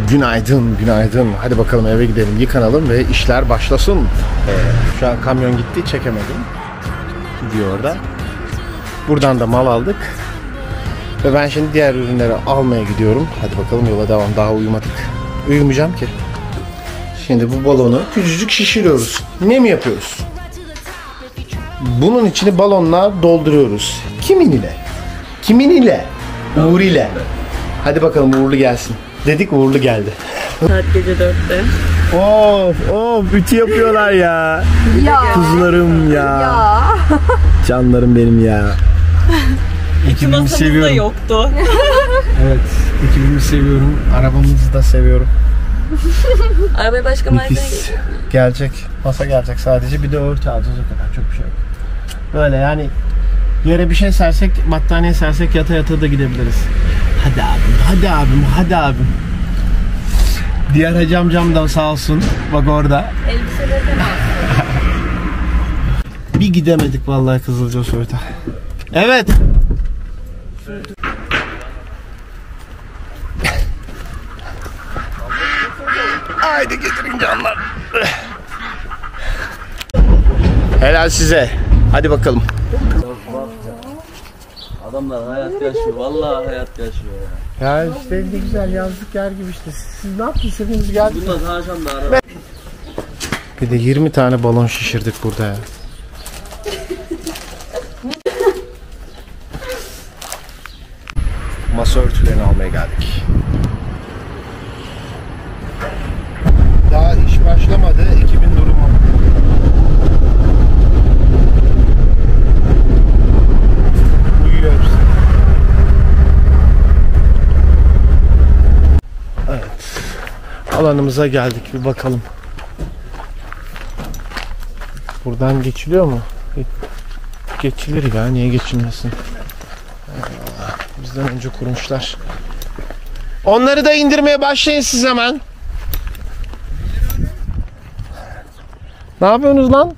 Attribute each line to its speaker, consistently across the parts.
Speaker 1: Günaydın, günaydın. Hadi bakalım eve gidelim, yıkanalım ve işler başlasın. Şu an kamyon gitti, çekemedim. Gidiyor orada. Buradan da mal aldık. Ve ben şimdi diğer ürünleri almaya gidiyorum. Hadi bakalım yola devam. Daha uyumadık. Uyumayacağım ki. Şimdi bu balonu küçücük şişiriyoruz. Ne mi yapıyoruz? Bunun içini balonla dolduruyoruz. Kimin ile? Kimin ile? Uğur ile. Hadi bakalım uğurlu gelsin. Dedik uğurlu geldi.
Speaker 2: Saat gece 4'te.
Speaker 1: Of ütü yapıyorlar ya. Kuzularım ya. Canlarım benim ya.
Speaker 2: Ekibimi seviyorum. Yoktu.
Speaker 1: Evet, ekibimi seviyorum. Arabamızı da seviyorum.
Speaker 2: Arabaya başka malzeme
Speaker 1: Gelecek. Masa gelecek sadece. Bir de örtü alacağız o kadar. Çok bir şey yok. Böyle yani yere bir şey sersek, battaniye sersek yata yata da gidebiliriz. Hadi abim, hadi abim, hadi abim. Diğer hacı amcam da sağ olsun. Bak orada.
Speaker 2: Elbiseleri de
Speaker 1: Bir gidemedik vallahi Kızılcasoy'da. Evet. Haydi getirin canlar. Helal size. Hadi bakalım.
Speaker 3: Adamlar hayat yaşıyor. Vallahi hayat yaşıyor ya.
Speaker 1: Ya işte ne güzel yazlık yer gibi işte. Siz ne yaptınız? Hepiniz geldiniz.
Speaker 3: Bunlar haşan da araba.
Speaker 1: Bir de 20 tane balon şişirdik burada ya. Masa örtülerini almaya geldik. Daha iş başlamadı. Ekibin durumu. Uyuyor hepsi. Evet. Alanımıza geldik. Bir bakalım. Buradan geçiliyor mu? Geçilir ya. Niye geçilmesin? Bizden önce kurmuşlar. Onları da indirmeye başlayın siz hemen. Ne yapıyorsunuz lan?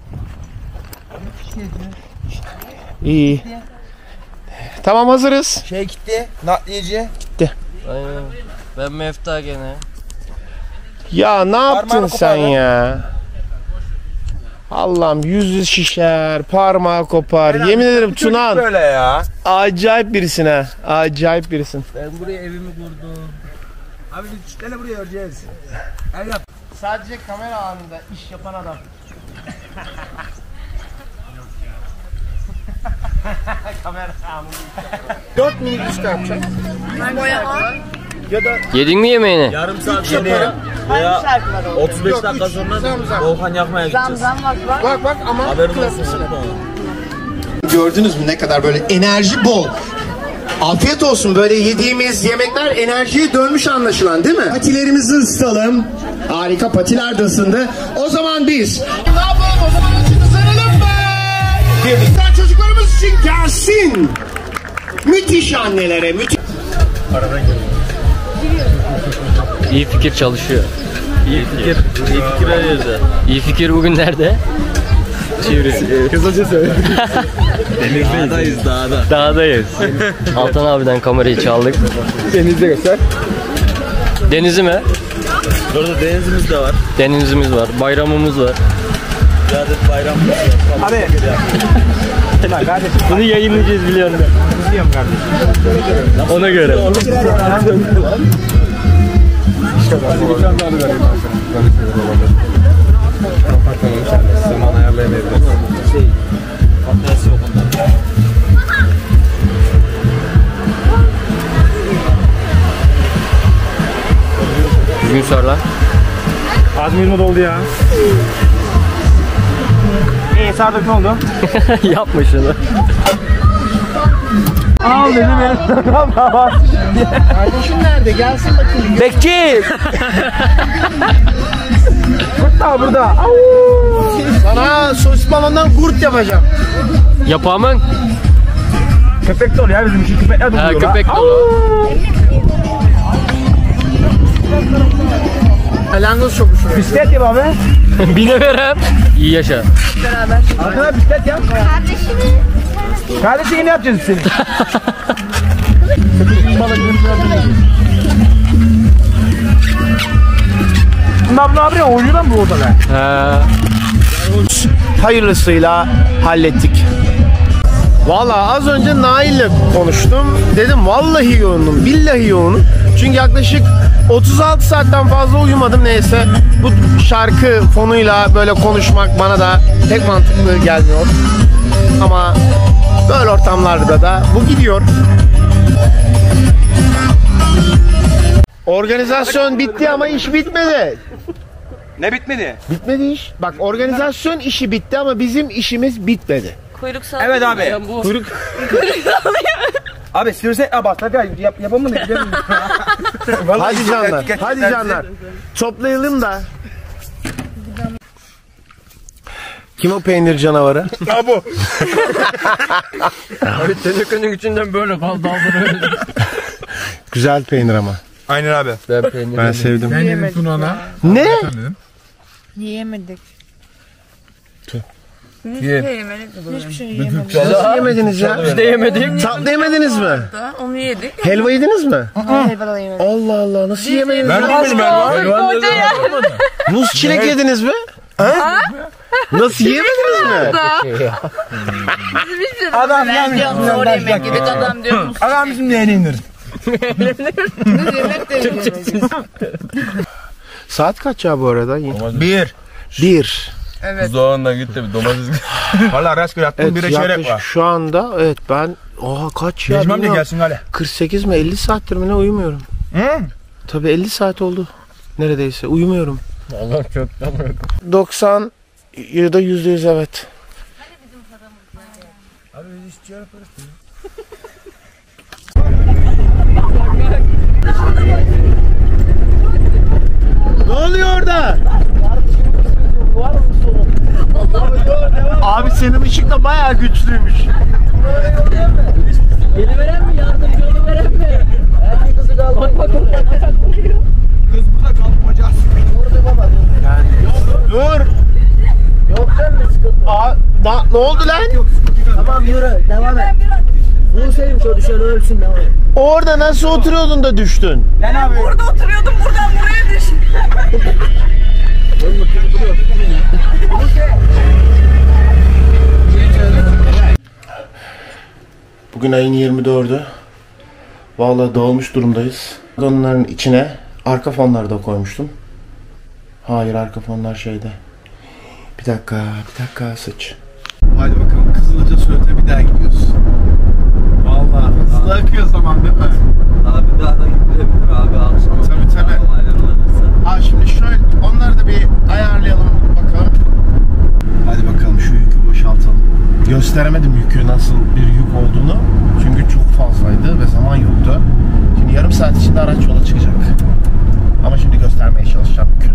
Speaker 1: İyi. Tamam hazırız.
Speaker 4: Şey gitti, nakliyeci.
Speaker 1: Gitti.
Speaker 3: Aynen. Ben mefta gene.
Speaker 1: Ya ne yaptın
Speaker 4: Parmağını
Speaker 1: sen
Speaker 4: kopar
Speaker 1: ya? Allah'ım yüzü şişer, parmağı kopar. Yemin ederim Tunan.
Speaker 4: Böyle ya.
Speaker 1: Acayip birisin ha. Acayip birisin.
Speaker 4: Ben buraya evimi kurdum. Abi biz çitlerle buraya öreceğiz. Ev yap.
Speaker 1: Sadece kamera anında iş yapan adam. Kamera anında. 4 minik üstü yapacağız. Ya da
Speaker 3: Yedin mi yemeğini?
Speaker 4: Yarım saat yemeğe veya 35 dakika sonra volkan yakmaya gideceğiz.
Speaker 1: bak ama
Speaker 4: Haberin olsun.
Speaker 1: gördünüz mü ne kadar böyle enerji bol. Afiyet olsun, böyle yediğimiz yemekler enerjiye dönmüş anlaşılan değil mi? Patilerimizi ısıtalım. Harika, patiler de ısındı. O zaman biz ne yapalım, o zaman açıkta saralım mı? Birlikten çocuklarımız için gelsin. Müthiş annelere, müthiş. Aradan geliyor.
Speaker 3: İyi fikir çalışıyor. İyi fikir arıyoruz. İyi fikir bugün nerede? Çevre.
Speaker 1: Kısaca söyle.
Speaker 3: Dağdayız dağda. Dağdayız. Altan abiden kamerayı çaldık.
Speaker 1: Denizde göster.
Speaker 3: Denizi mi?
Speaker 4: Burada denizimiz de var.
Speaker 3: Denizimiz var. Bayramımız var.
Speaker 4: Bir adet bayramımız var.
Speaker 1: Abi.
Speaker 3: Bunu yayınlayacağız biliyorum ben.
Speaker 1: İzliyorum kardeşim.
Speaker 3: Ona göre.
Speaker 1: Zaman ayarlayamayabiliriz.
Speaker 4: Adresi yok ondan.
Speaker 3: Düzgün sor lan.
Speaker 1: Azmir'ime doldu ya. İyi sardık, ne oldu?
Speaker 3: Yapma şunu.
Speaker 1: Al dedim benim. Kardeşim nerede? Gelsin bakayım.
Speaker 3: Bekçi!
Speaker 1: Burada burada. Sana sosis balondan kurt yapacağım.
Speaker 3: Yapamın.
Speaker 1: Köpek dolu ya, bizim için köpekler dolu.
Speaker 3: Ha, köpek dolu.
Speaker 1: Langoz çok hoşuma. Bisiklet yap abi.
Speaker 3: Bine verem. İyi yaşa.
Speaker 2: beraber.
Speaker 1: Arkadaşlar bisiklet yap. Kardeşini ne yapacağız seni?
Speaker 4: Abi oyundan mı orada lan?
Speaker 1: Hayırlısıyla hallettik. Valla az önce Nail'le konuştum. Dedim vallahi yoğunum, billahi yoğunum. Çünkü yaklaşık 36 saatten fazla uyumadım neyse. Bu şarkı fonuyla böyle konuşmak bana da pek mantıklı gelmiyor. Ama böyle ortamlarda da bu gidiyor. Organizasyon bitti ama iş bitmedi.
Speaker 4: Ne bitmedi?
Speaker 1: Bitmedi iş. Bak organizasyon işi bitti ama bizim işimiz bitmedi.
Speaker 2: Kuyruk sallayayım.
Speaker 4: Evet abi.
Speaker 1: Kuyruk...
Speaker 4: Abi sürse bak hadi yapalım mı?
Speaker 1: Hadi canlar. Hadi canlar. Toplayalım da. Kim o peynir canavarı?
Speaker 4: Ha bu.
Speaker 3: Abi tenekenin içinden böyle kaldı.
Speaker 1: Güzel peynir ama.
Speaker 4: Aynen abi.
Speaker 1: Ben sevdim.
Speaker 5: Ben yedim Tuna'na.
Speaker 1: Ne?
Speaker 2: Yiyemedik.
Speaker 5: Ye.
Speaker 2: Hiçbir şey yemedik.
Speaker 1: Nasıl yemediniz ya?
Speaker 3: Biz de yemedik.
Speaker 1: Tatlı yemediniz mi?
Speaker 2: Onu yedik.
Speaker 1: Helva yediniz mi?
Speaker 2: Helva da yemedik.
Speaker 1: Allah Allah nasıl yemediniz?
Speaker 5: Ben yemedim
Speaker 1: Muz çilek yediniz mi? Ha? Nasıl yemediniz mi?
Speaker 4: Adam
Speaker 2: Ben diyorum doğru yemek yedik adam diyor.
Speaker 4: Adam bizim neyini indir?
Speaker 2: Biz yemek de yemedik.
Speaker 1: Saat kaç ya bu arada? 1.
Speaker 5: Buzdağından gitti bir domates.
Speaker 4: Valla rastgele attım
Speaker 1: Evet,
Speaker 4: bire çeyrek var.
Speaker 1: şu anda evet ben kaç ya
Speaker 4: Necmem de
Speaker 1: bilmiyorum.
Speaker 4: gelsin hadi.
Speaker 1: 48 mi 50 saattir mi ne uyumuyorum.
Speaker 4: Hı?
Speaker 1: Tabii 50 saat oldu neredeyse uyumuyorum.
Speaker 3: Allah çok da
Speaker 1: 90 ya da %100 evet. Ne oluyor orada? Abi senin ışık da bayağı güçlüymüş.
Speaker 3: Geliveren mi? Yardımcı oluveren mi? Erkek kızı kaldı. Bak.
Speaker 4: Kız burada kaldı bacağız.
Speaker 1: Dur.
Speaker 3: Yok sen mi sıkıntı?
Speaker 1: Ne oldu lan?
Speaker 3: Tamam yürü. Devam et. Bursa'yım şu düşen ölsün devam et.
Speaker 1: Orada nasıl oturuyordun da düştün?
Speaker 4: Lan abi.
Speaker 2: Burada oturuyordum buradan buraya düş.
Speaker 1: Bugün ayın 24'ü. Vallahi dağılmış durumdayız. Onların içine arka fonları da koymuştum. Hayır arka fonlar şeyde. Bir dakika sıç. Hadi bakalım Kızılca Söğüt'e bir daha gidiyoruz. Vallahi hızlı akıyor zaman değil mi?
Speaker 3: Abi daha da gidebilir abi akşam.
Speaker 1: Tabii. Aa şimdi şöyle onları da bir ayarlayalım bakalım. Hadi bakalım şu yükü boşaltalım. Gösteremedim yükü nasıl bir yük olduğunu. Çünkü çok fazlaydı ve zaman yoktu. Şimdi yarım saat içinde araç yola çıkacak. Ama şimdi göstermeye çalışacağım yükü.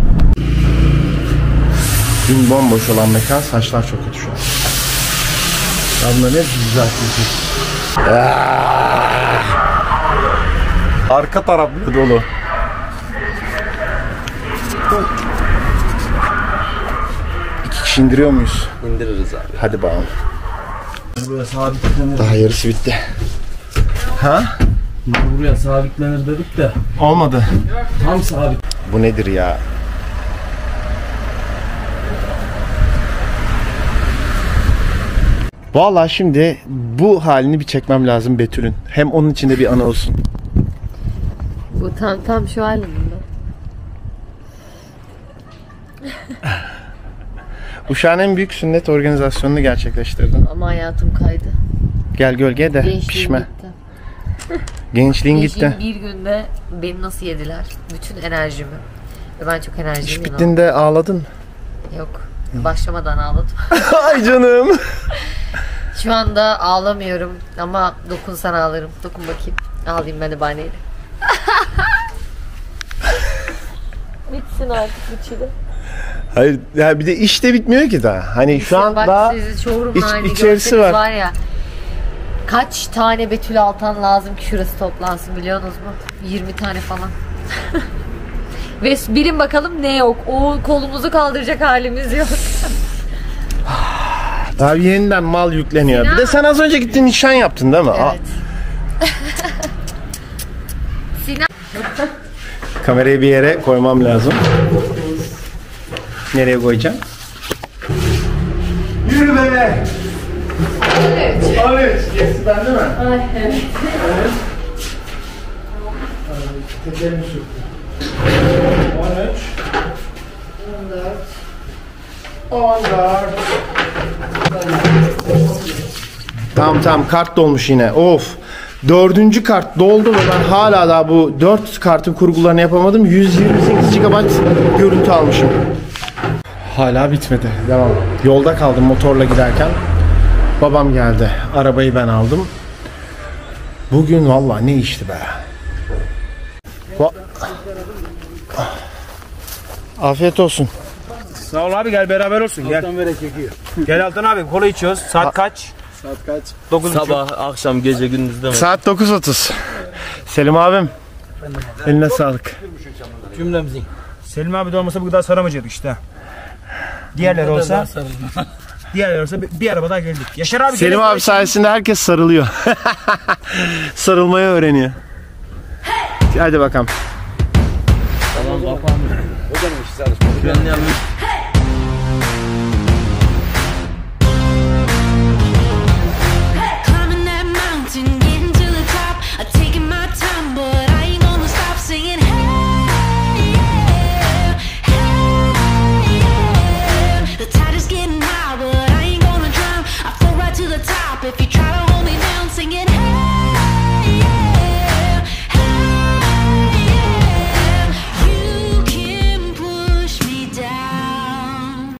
Speaker 1: Dün bomboş olan mekan saçlar çok kötü şu an. Ya bunları hep düzelteceğiz. Arka taraf dolu. İki kişi indiriyor muyuz?
Speaker 3: İndiririz abi.
Speaker 1: Hadi bakalım.
Speaker 3: Buraya sabitlenir.
Speaker 1: Daha yarısı bitti. Ha?
Speaker 3: Buraya sabitlenir dedik de.
Speaker 1: Olmadı.
Speaker 3: Tam sabit.
Speaker 1: Bu nedir ya? Vallahi şimdi bu halini bir çekmem lazım Betül'ün. Hem onun içinde bir anı olsun.
Speaker 2: Bu tam şu halinde.
Speaker 1: Uşağın en büyük sünnet organizasyonunu gerçekleştirdin.
Speaker 2: Ama hayatım kaydı.
Speaker 1: Gel gölge de
Speaker 2: Gençliğim
Speaker 1: pişme.
Speaker 2: gitti.
Speaker 1: Gençliğin gitti.
Speaker 2: Gençliğim bir günde beni nasıl yediler? Bütün enerjimi. Ve ben çok
Speaker 1: İş
Speaker 2: enerjiyim.
Speaker 1: bittiğinde ağladın.
Speaker 2: Yok. Başlamadan ağladım.
Speaker 1: Ay canım.
Speaker 2: Şu anda ağlamıyorum ama dokunsan ağlarım. Dokun bakayım. Ağlayayım ben de bahaneyle. Bitsin artık bu çile.
Speaker 1: Hayır ya bir de iş de bitmiyor ki daha. Hani şu an
Speaker 2: Bak
Speaker 1: daha
Speaker 2: sizi showroom halini
Speaker 1: içerisi
Speaker 2: görseniz
Speaker 1: var.
Speaker 2: ya. Kaç tane Betül Altan lazım ki şurası toplansın biliyorsunuz mu? 20 tane falan. Ve bilin bakalım ne yok. O kolumuzu kaldıracak halimiz yok.
Speaker 1: Abi yeniden mal yükleniyor.
Speaker 2: Sinan.
Speaker 1: Bir de sen az önce gittin nişan yaptın değil mi?
Speaker 2: Evet. Sinan.
Speaker 1: Kamerayı bir yere koymam lazım. Nereye koyacağım? Yürü be! 13. Gerisi bende mi?
Speaker 2: Ay evet.
Speaker 1: Tekerimi sürttüm. 13. 14. Tamam kart dolmuş yine. Of. 4. kart doldu ve ben hala daha bu 4 kartın kurgularını yapamadım. 128 GB görüntü almışım. Hala bitmedi. Devam. Yolda kaldım motorla giderken. Babam geldi. Arabayı ben aldım. Bugün vallahi ne işti be. Afiyet olsun.
Speaker 4: Sağ ol abi, gel beraber olsun. Gel. Gel Altan abi, kola içiyoruz. Saat kaç?
Speaker 1: Saat kaç?
Speaker 4: 9.30.
Speaker 3: Sabah, akşam, gece, gündüz deme.
Speaker 1: Saat 9.30. Selim abim. Eline sağlık.
Speaker 4: Cümlemizin. Selim abi de olmasa bu kadar saramayacaktık işte. Diğerleri olsa bir araba daha geldik. Yaşar abi.
Speaker 1: Selim abi sayesinde herkes sarılıyor. Sarılmayı öğreniyor. Hadi bakalım.
Speaker 3: Tamam bakalım. O da ne işi çalışma? Planlayalım.
Speaker 6: If you try